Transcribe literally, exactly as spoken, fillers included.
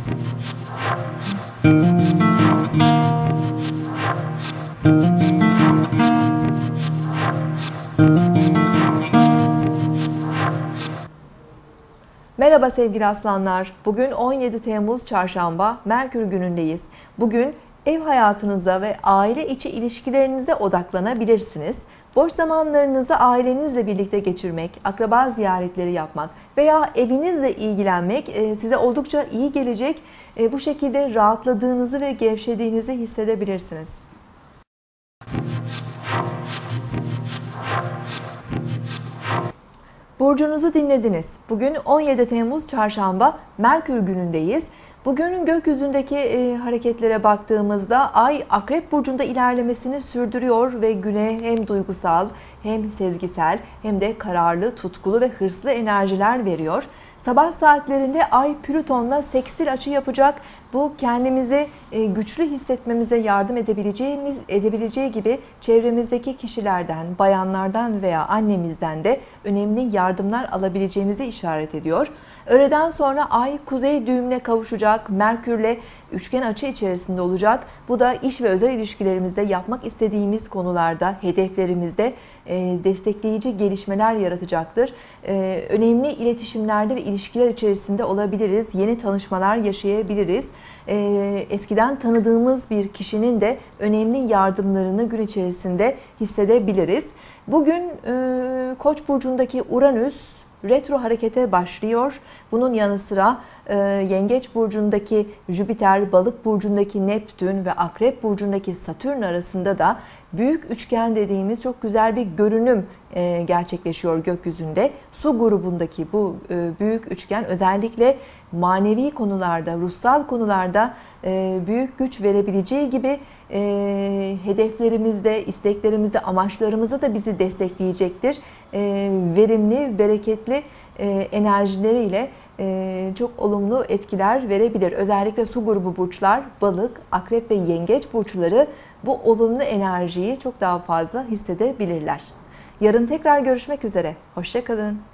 Merhaba sevgili aslanlar. Bugün on yedi Temmuz Çarşamba, Merkür günündeyiz. Bugün ev hayatınıza ve aile içi ilişkilerinize odaklanabilirsiniz. Boş zamanlarınızı ailenizle birlikte geçirmek, akraba ziyaretleri yapmak veya evinizle ilgilenmek size oldukça iyi gelecek. Bu şekilde rahatladığınızı ve gevşediğinizi hissedebilirsiniz. Burcunuzu dinlediniz. Bugün on yedi Temmuz Çarşamba, Merkür günündeyiz. Bugün gökyüzündeki e, hareketlere baktığımızda Ay Akrep Burcu'nda ilerlemesini sürdürüyor ve güne hem duygusal hem sezgisel hem de kararlı, tutkulu ve hırslı enerjiler veriyor. Sabah saatlerinde Ay Plüton'la sekstil açı yapacak. Bu kendimizi güçlü hissetmemize yardım edebileceğimiz edebileceği gibi çevremizdeki kişilerden, bayanlardan veya annemizden de önemli yardımlar alabileceğimizi işaret ediyor. Öğleden sonra Ay kuzey düğümüne kavuşacak, Merkürle üçgen açı içerisinde olacak. Bu da iş ve özel ilişkilerimizde yapmak istediğimiz konularda, hedeflerimizde destekleyici gelişmeler yaratacaktır. Önemli iletişimlerde ve ilişkiler içerisinde olabiliriz. Yeni tanışmalar yaşayabiliriz. Eskiden tanıdığımız bir kişinin de önemli yardımlarını gün içerisinde hissedebiliriz. Bugün Koç burcundaki Uranüs retro harekete başlıyor. Bunun yanı sıra e, Yengeç burcundaki Jüpiter, Balık burcundaki Neptün ve Akrep burcundaki Satürn arasında da büyük üçgen dediğimiz çok güzel bir görünüm e, gerçekleşiyor gökyüzünde. Su grubundaki bu e, büyük üçgen özellikle manevi konularda, ruhsal konularda e, büyük güç verebileceği gibi e, hedeflerimizde, isteklerimizde, amaçlarımızda da bizi destekleyecektir. E, verimli, bereketli e, enerjileriyle e, çok olumlu etkiler verebilir. Özellikle su grubu burçlar, balık, akrep ve yengeç burçları bu olumlu enerjiyi çok daha fazla hissedebilirler. Yarın tekrar görüşmek üzere. Hoşça kalın.